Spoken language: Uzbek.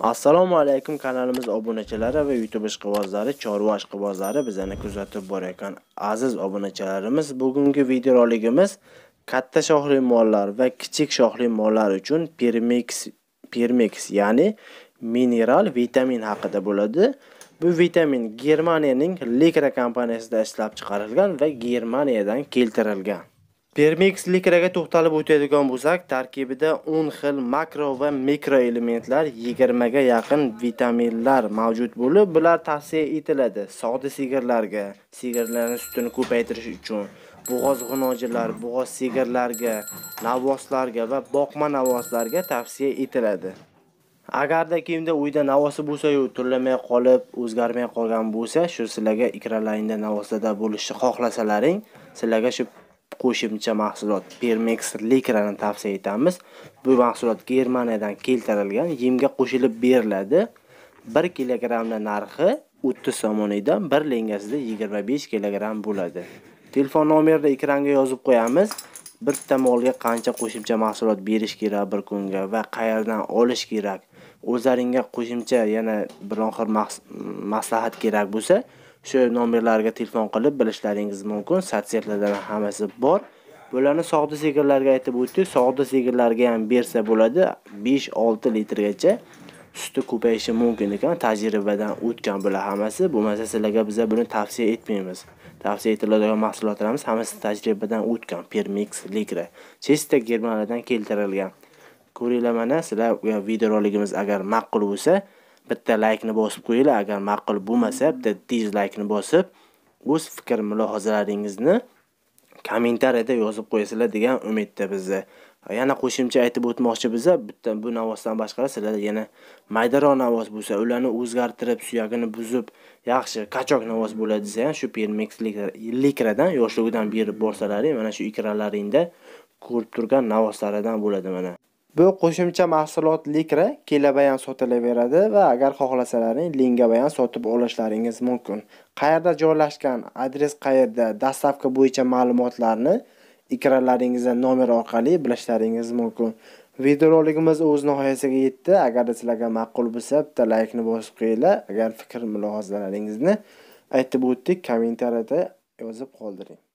Assalomu alaykum kanalimiz obunachilari va YouTube ishqibozlari, chorva ishqibozlari bizani kuzatib borayotgan aziz obunachilarimiz, bugungi videoroligimiz katta shoxli mollar va kichik shoxli mollar uchun Permix ya'ni mineral vitamin haqida bo'ladi. Bu vitamin Germaniyaning Likra kompaniyasida ishlab chiqarilgan va Germaniyadan keltirilgan. Permix Likraga to'xtalib o'tadigan bo'lsak, tarkibida 10 xil makro va mikro elementlar, 20 ga yaqin vitaminlar mavjud bo'lib, bular tavsiya etiladi sog'di sigirlarga, sigirlarning sutini ko'paytirish uchun, bo'g'oz g'unojlar, bo'g'oz sigirlarga, navvoslarga va boqma navvoslarga tavsiya etiladi. Agarda kimda uyda navosi bo'lsa-yu, turlamay qolib, o'zgarmay qolgan bo'lsa, shu sizlarga ikralaringda navosida bo'lishni xohlasalaring, sizlarga shu qo'shimcha mahsulot Permix Likrani tavsiya etamiz. Bu mahsulot Germaniyadan keltirilgan, yemga qo'shilib beriladi. 1 kilogramning narxi 30 so'mdan 1 lengasida 25 kilogram bo'ladi. Telefon nomerini ekranga yozib qo'yamiz. Bitta molga qancha qo'shimcha mahsulot berish kerak bir kunga va qayerdan olish kerak, o'zlaringga qo'shimcha yana biron-bir maslahat kerak bo'lsa, shu nomerlarga telefon qilib bilishlaringiz mumkin. Sotsiallardan hammasi bor. Bularni sog'di sigirlarga aytib o'tdik. Sog'di sigirlarga ham bersa bo'ladi. 5-6 litrgacha suti ko'payishi mumkin ekan. Tajribadan o'tgan bular hammasi. Bo'lmasa sizlarga biz buni tavsiya etmaymiz. Tavsiya etiladigan mahsulotlarimiz hammasi tajribadan o'tgan. Permix Likra chista Germaniyadan keltirilgan. Ko'ringlar, mana sizlar videoroligimiz agar ma'qul bo'lsa, bitta laykni bosib qo'yinglar. Agar ma'qul bo'lmasa, bitta dizlaykni bosib, o'z fikr mulohazalaringizni kommentariyada yozib qo'yasizlar degan umidda bizda. Yana qo'shimcha aytib o'tmoqchi biza, bitta bu navosdan boshqa sizlar yana maydaroq navos bo'lsa, ularni o'zgartirib, suyagini buzib, yaxshi kachok navos bo'ladi desa ham shu Permix Likradan yoshligidan berib borsalaring, mana shu ikralaringda ko'rib turgan navoslaridan bo'ladi mana. Bu qo'shimcha mahsulot Likra kelabayan sotilaveradi va agar xohlasalaring lingabayan sotib olishlaringiz mumkin. Qayerda joylashgan, adres qayerda, dastavka bo'yicha ma'lumotlarni ikralaringizda nomer orqali bilishlaringiz mumkin. Videoroligimiz o'z nihoyasiga yetdi. Agar sizlarga ma'qul bo'lsa, bitta laykni bosib qo'yinglar. Agar fikr mulohazalaringizni aytib o'tdik, kommentariyada yozib qoldiring.